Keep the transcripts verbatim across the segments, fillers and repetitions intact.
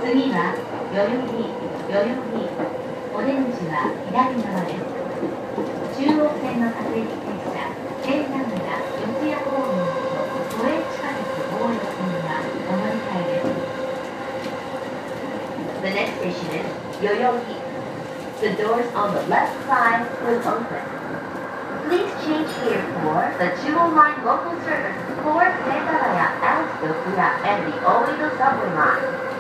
次は代々木、代々木。お出口は左側です。中央線の各駅停車、天南浦、四谷方面と都営地下鉄大江戸線はお乗り換えです。The next station is Yoyogi. The doors on the left side will open. Please change here for the Jewel Line local service for Tengaraya, Alice-Yokuya, and the Oedo subway line.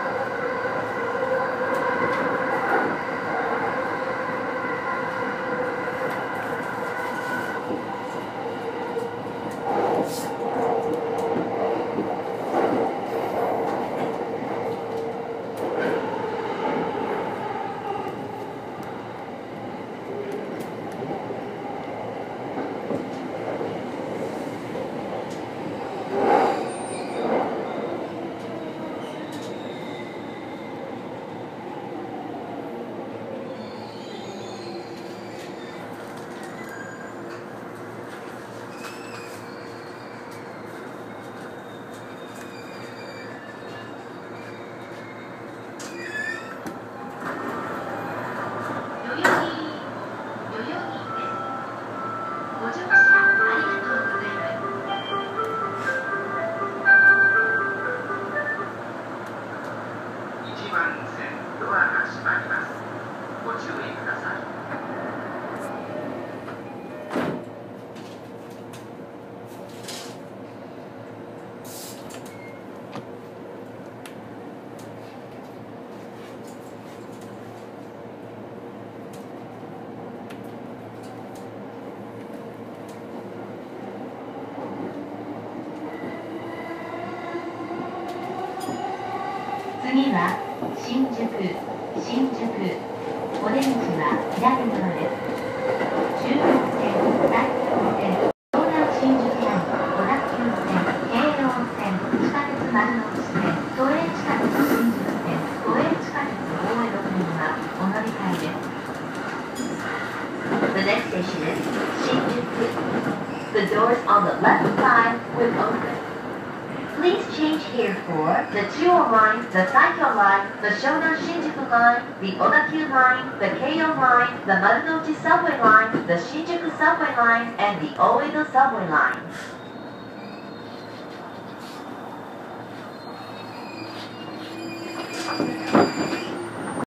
次は新宿、新宿。お出口は左側です。中央線、埼京線、湘南新宿ライン、小田急線、京葉線、地下鉄丸の内線、都営地下鉄新宿線、都営地下鉄大江戸線はお乗り換えです。The next station is Shinjuku. The doors on the left side will open. Please change here for the Jewel Line, the Saikyo Line, the Shonan Shinjuku Line, the Odakyu Line, the Keio Line, the Marunouchi Subway Line, the Shinjuku Subway Line, and the Oedo Subway Line.